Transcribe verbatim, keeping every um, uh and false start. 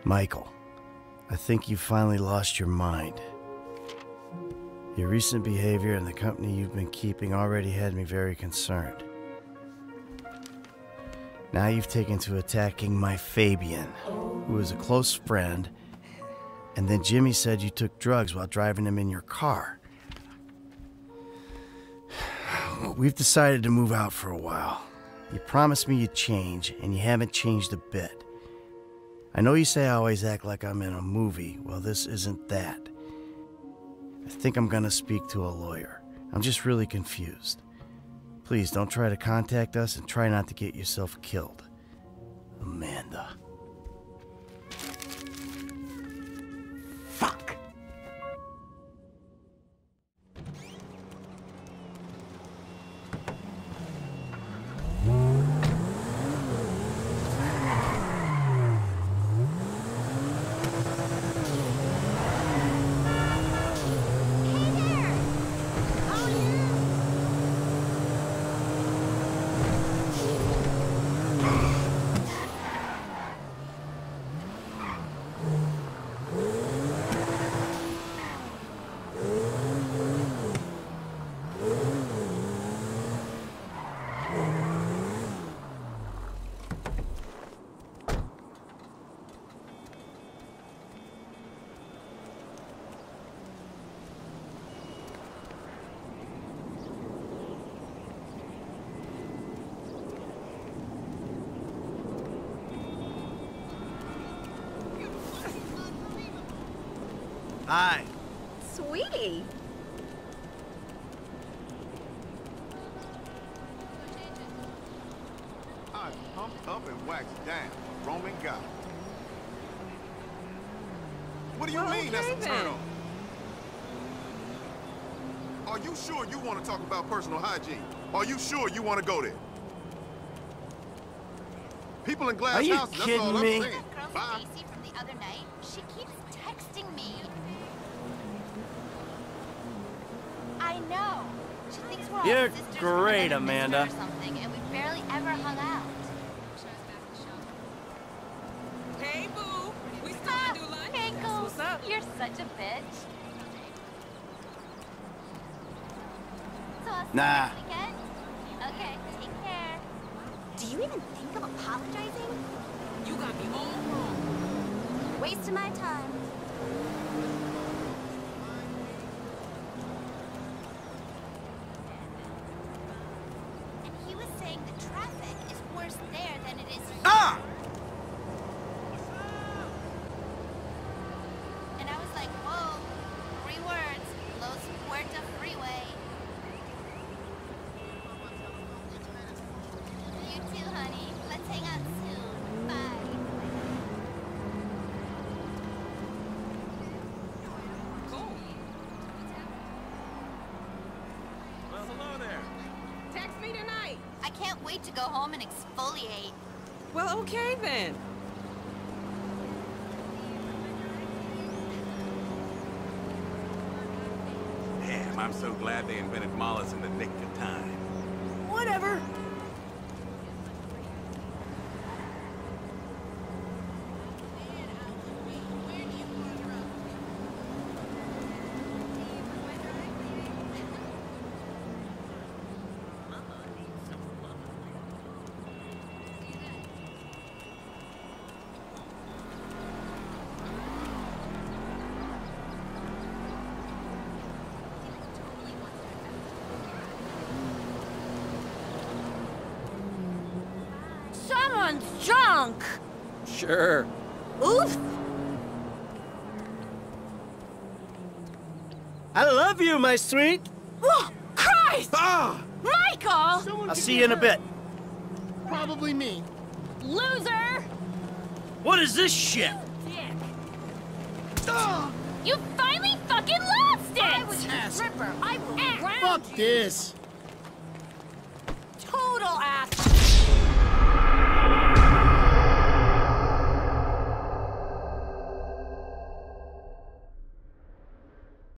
Michael, I think you finally lost your mind. Your recent behavior and the company you've been keeping already had me very concerned. Now you've taken to attacking my Fabian, who is a close friend, and then Jimmy said you took drugs while driving him in your car. We've decided to move out for a while. You promised me you'd change, and you haven't changed a bit. I know you say I always act like I'm in a movie. Well, this isn't that. I think I'm gonna speak to a lawyer. I'm just really confused. Please don't try to contact us and try not to get yourself killed. Amanda. Fuck! Hi. Sweetie. I pumped up and waxed down. Roman God. What do you Well, mean okay, that's a turn then. on? Are you sure you want to talk about personal hygiene? Are you sure you want to go there? People in glass Are you houses, that's kidding all I'm me? saying. That girl Bye. Stacy from the other night, she keeps texting me. I know. She thinks we're all You're sisters great, from another Amanda. mister or something, and we barely ever hung out. Hey, boo. We still Ah, gonna do lunch? Ankles, What's up? you're such a bitch. So I'll see you Nah. next weekend? Okay, take care. Do you even think of apologizing? You got me all wrong. Wasting my time. And he was saying the traffic is worse there than it is here. Ah! And I was like, whoa, three words, Los Puerta Freeway. You too, honey. Let's hang out soon. Bye. Cool. Well, hello there. Text me tonight. I can't wait to go home and exfoliate. Well, okay then. Damn, I'm so glad they invented Mollis in the nick of time. Whatever. Someone's drunk! Sure. Oof! I love you, my sweet. Oh, Christ! Ah! Michael! I'll see you in a bit. Probably me. Loser! What is this shit? Dick! You finally fucking lost it! I was a stripper. I will Fuck this.